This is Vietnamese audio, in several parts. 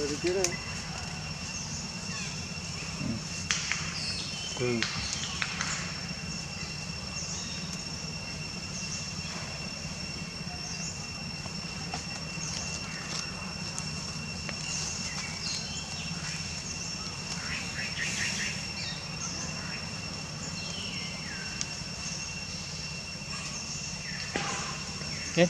đi kia đây. Ừ. Okay.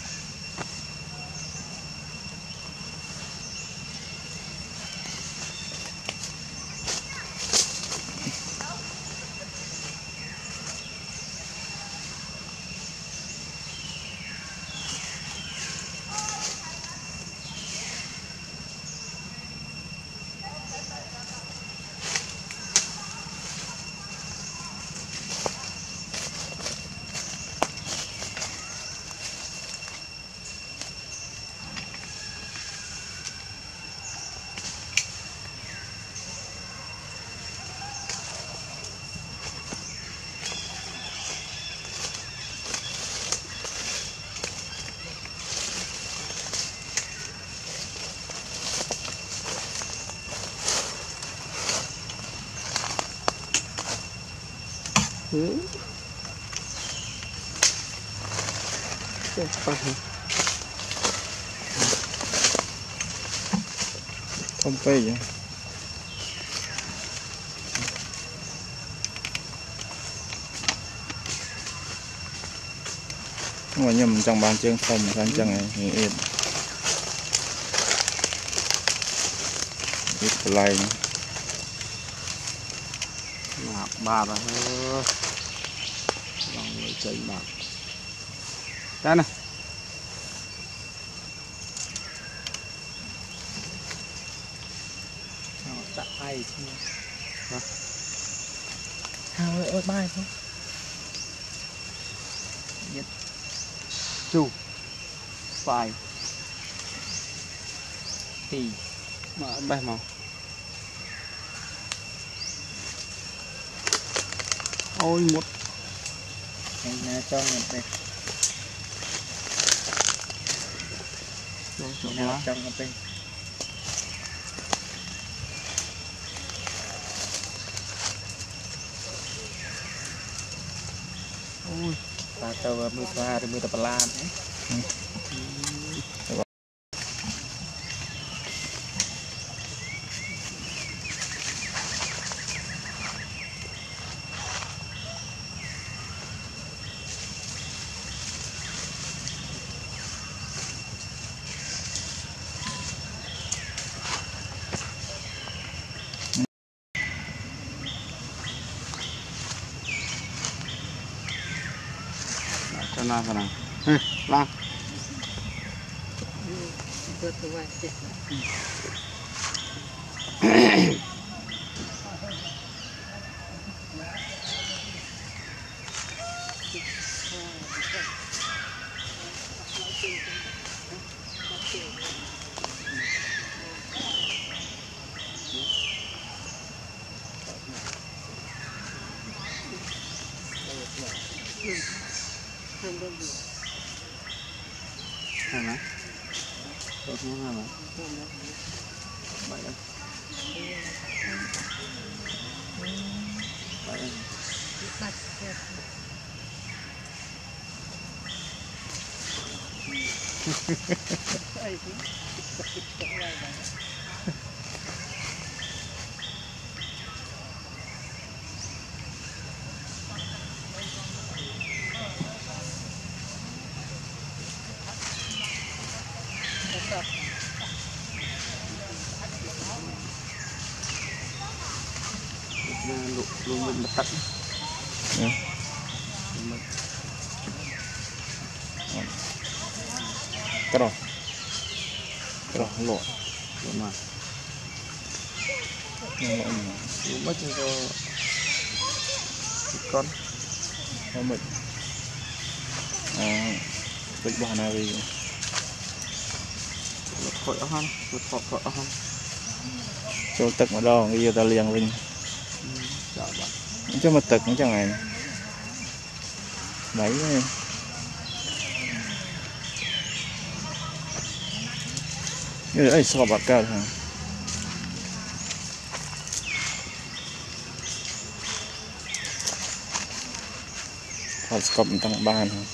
Không phê vậy. Mà nhầm trong bàn chương không mà chân này yên ít lại Mà bà bà ơi lòng người chơi bà đây này chặt tay hao ơi bay không nhất chu phải thì mà bay màu ôi một anh cho mình đây trong cái ôi ta tàu mưa pha rồi mưa tập lan ấy. cho nó vào nào lang hai má tốt nó hai má bảy em bảy em luôn mình tận cái rồi lộ mà mất cho con không mình bệnh bò này vì khỏi hơn khỏi hơn cho tật mà đo bây giờ ta liền mình cho một tật cũng chẳng này mấy như ấy so bạc cao hả Còn cầm tăng ban hả?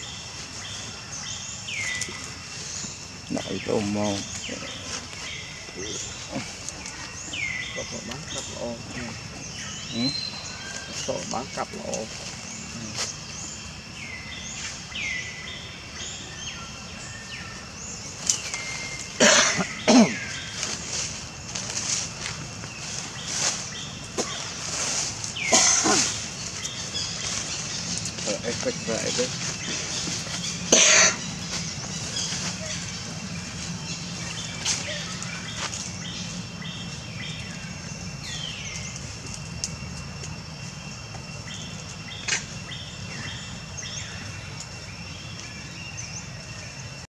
Đại ôm màu. Cặp bán cặp lỗ. Ừ? Sổ bán cặp lỗ.